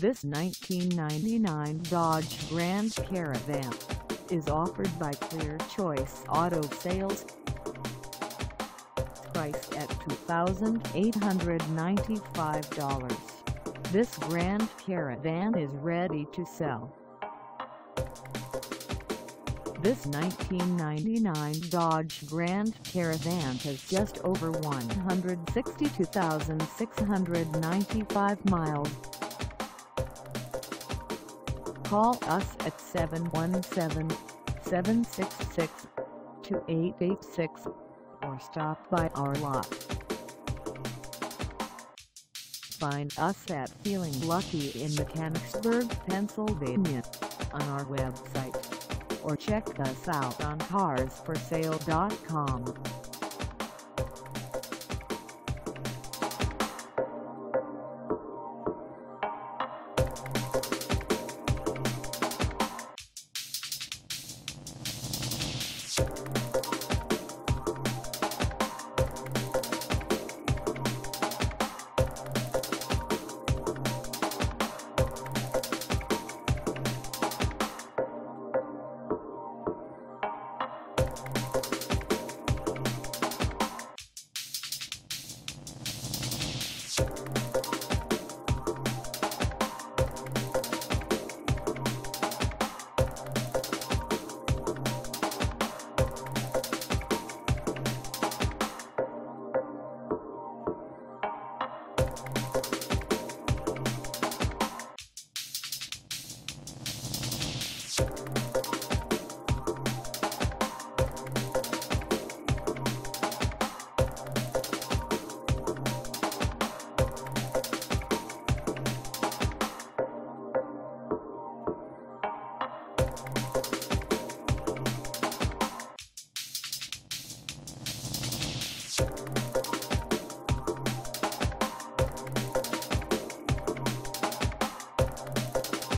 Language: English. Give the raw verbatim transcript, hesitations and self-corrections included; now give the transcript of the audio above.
This nineteen ninety-nine Dodge Grand Caravan is offered by Clear Choice Auto Sales. Priced at two thousand eight hundred ninety-five dollars, this Grand Caravan is ready to sell. This nineteen ninety-nine Dodge Grand Caravan has just over one hundred sixty-two thousand six hundred ninety-five miles. Call us at seven one seven, seven six six, two eight eight six or stop by our lot. Find us at Feeling Lucky in Mechanicsburg, Pennsylvania on our website, or check us out on cars for sale dot com. You